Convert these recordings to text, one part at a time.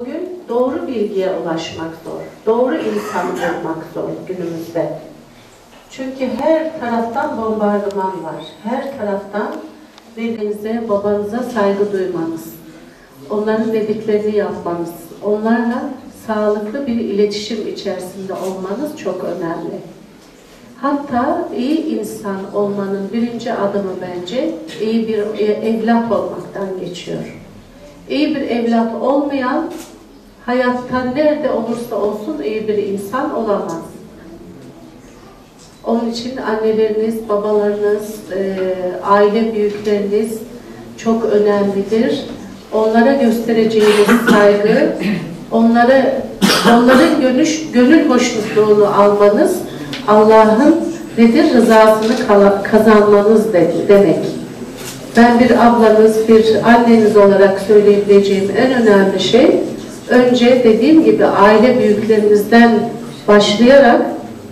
Bugün doğru bilgiye ulaşmak zor, doğru insan bulmak zor günümüzde. Çünkü her taraftan bombardıman var, her taraftan birbirinize, babanıza saygı duymanız, onların dediklerini yapmanız, onlarla sağlıklı bir iletişim içerisinde olmanız çok önemli. Hatta iyi insan olmanın birinci adımı bence iyi bir evlat olmaktan geçiyor. İyi bir evlat olmayan hayatta nerede olursa olsun iyi bir insan olamaz. Onun için anneleriniz, babalarınız, aile büyükleriniz çok önemlidir. Onlara göstereceğiniz saygı, onların gönül hoşnutluğunu almanız, Allah'ın rızasını kazanmanız demek. Ben bir ablanız, bir anneniz olarak söyleyebileceğim en önemli şey, önce dediğim gibi aile büyüklerinizden başlayarak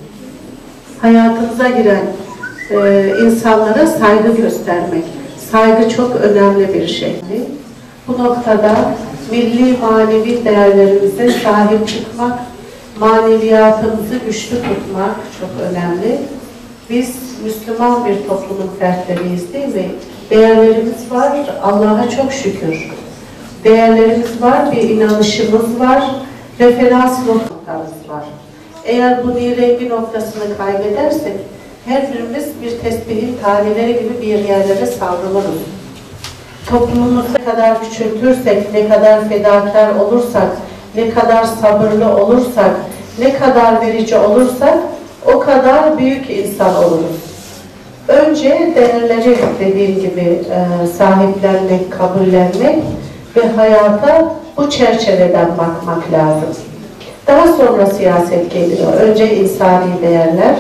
hayatınıza giren insanlara saygı göstermek. Saygı çok önemli bir şey. Bu noktada milli manevi değerlerimize sahip çıkmak, maneviyatımızı güçlü tutmak çok önemli. Biz Müslüman bir toplumun fertleriyiz değil mi? Değerlerimiz var, Allah'a çok şükür. Değerlerimiz var, bir inanışımız var, referans noktamız var. Eğer bu nirengi noktasını kaybedersek, her birimiz bir tesbihin taneleri gibi bir yerlere savruluruz. Toplumumuzu ne kadar küçültürsek, ne kadar fedakar olursak, ne kadar sabırlı olursak, ne kadar verici olursak, o kadar büyük insan oluruz. Önce değerleri dediğim gibi sahiplenmek, kabullenmek ve hayata bu çerçeveden bakmak lazım. Daha sonra siyaset geliyor. Önce insani değerler.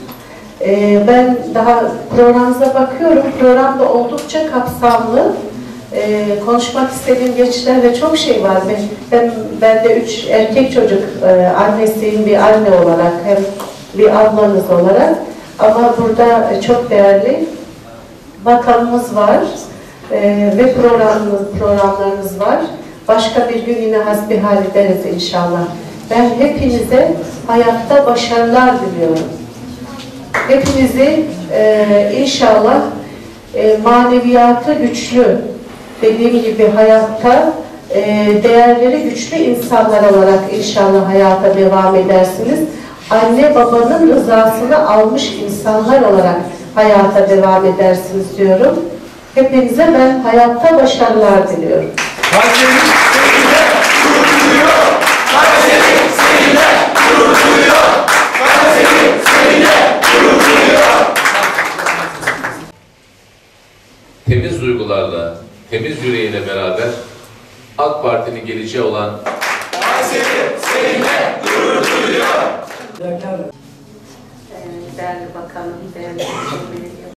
Ben daha programınıza bakıyorum. Programda oldukça kapsamlı. Konuşmak istediğim geçişlerde çok şey var. Ben de 3 erkek çocuk annesiyim, bir anne olarak hem bir ablanız olarak. Ama burada çok değerli bakanımız var ve programlarınız var. Başka bir gün yine hasbihal ederiz inşallah. Ben hepinize hayatta başarılar diliyorum. Hepinizi inşallah maneviyatı güçlü, dediğim gibi hayatta değerleri güçlü insanlar olarak inşallah hayata devam edersiniz. Anne babanın rızasını almış insanlar olarak hayata devam edersiniz diyorum. Hepinize ben hayatta başarılar diliyorum. Temiz duygularla, temiz yüreğiyle beraber AK Parti'nin geleceği olan Kayseri seninle